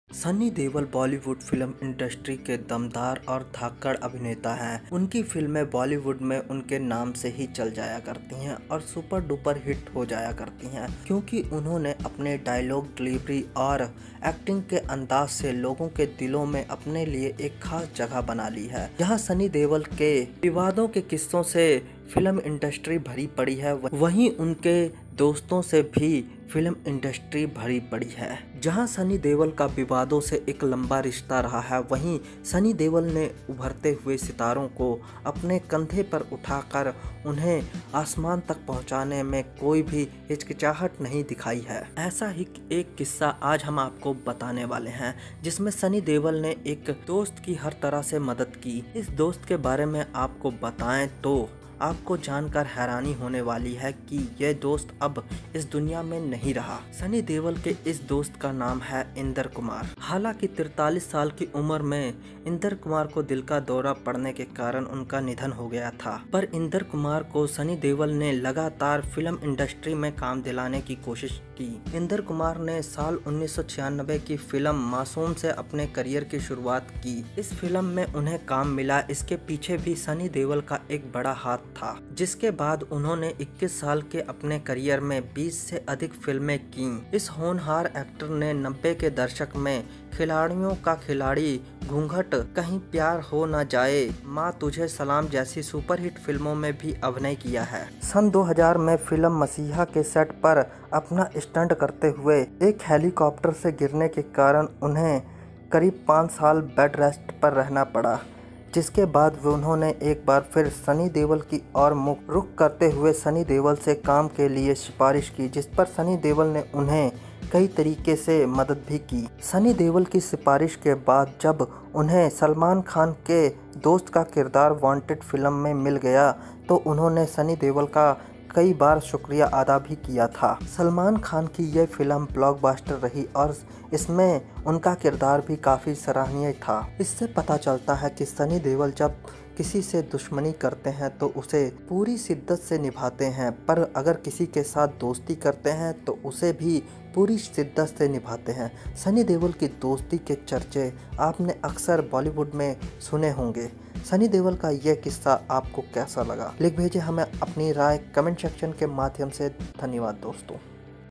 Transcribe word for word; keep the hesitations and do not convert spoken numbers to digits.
Sunny Deol Bollywood film industry के दमदार और धाकड़ अभिनेता हैं। उनकी फिल्में बॉलीवुड में उनके नाम से ही चल जाया करती हैं और सुपर डुपर हिट हो जाया करती हैं, क्योंकि उन्होंने अपने डायलॉग डिलीवरी और एक्टिंग के अंदाज से लोगों के दिलों में अपने लिए एक खास जगह बना ली है। यहाँ सनी देओल के विवादों के किस्सों से फिल्म इंडस्ट्री भरी पड़ी है, वहीं उनके दोस्तों से भी फिल्म इंडस्ट्री भरी पड़ी है। जहां सनी देओल का विवादों से एक लंबा रिश्ता रहा है, वहीं सनी देओल ने उभरते हुए सितारों को अपने कंधे पर उठाकर उन्हें आसमान तक पहुंचाने में कोई भी हिचकिचाहट नहीं दिखाई है। ऐसा ही एक किस्सा आज हम आपको बताने वाले हैं, जिसमें सनी देओल ने एक दोस्त की हर तरह से मदद की। इस दोस्त के बारे में आपको बताएं तो आपको जानकर हैरानी होने वाली है कि यह दोस्त अब इस दुनिया में नहीं रहा। सनी देओल के इस दोस्त का नाम है इंदर कुमार। हालांकि तिरतालीस साल की उम्र में इंदर कुमार को दिल का दौरा पड़ने के कारण उनका निधन हो गया था, पर इंदर कुमार को सनी देओल ने लगातार फिल्म इंडस्ट्री में काम दिलाने की कोशिश की। इंदर कुमार ने साल उन्नीस सौ छियानबे की फिल्म मासूम से अपने करियर की शुरुआत की। इस फिल्म में उन्हें काम मिला, इसके पीछे भी सनी देओल का एक बड़ा हाथ था, जिसके बाद उन्होंने इक्कीस साल के अपने करियर में बीस से अधिक फिल्में की। इस होनहार एक्टर ने नब्बे के दशक में खिलाड़ियों का खिलाड़ी, घूंघट, कहीं प्यार हो न जाए, माँ तुझे सलाम जैसी सुपरहिट फिल्मों में भी अभिनय किया है। सन दो हज़ार में फिल्म मसीहा के सेट पर अपना स्टंट करते हुए एक हेलीकॉप्टर से गिरने के कारण उन्हें करीब पाँच साल बेड रेस्ट पर रहना पड़ा, जिसके बाद उन्होंने एक बार फिर सनी देओल की ओर मुख रुख करते हुए सनी देओल से काम के लिए सिफारिश की, जिस पर सनी देओल ने उन्हें कई तरीके से मदद भी की। सनी देओल की सिफारिश के बाद जब उन्हें सलमान खान के दोस्त का किरदार वांटेड फिल्म में मिल गया, तो उन्होंने सनी देओल का कई बार शुक्रिया अदा भी किया था। सलमान खान की यह फिल्म ब्लॉकबस्टर रही और इसमें उनका किरदार भी काफ़ी सराहनीय था। इससे पता चलता है कि सनी देओल जब किसी से दुश्मनी करते हैं तो उसे पूरी शिद्दत से निभाते हैं, पर अगर किसी के साथ दोस्ती करते हैं तो उसे भी पूरी शिद्दत से निभाते हैं। सनी देओल की दोस्ती के चर्चे आपने अक्सर बॉलीवुड में सुने होंगे। सनी देओल का यह किस्सा आपको कैसा लगा, लिख भेजें हमें अपनी राय कमेंट सेक्शन के माध्यम से। धन्यवाद दोस्तों।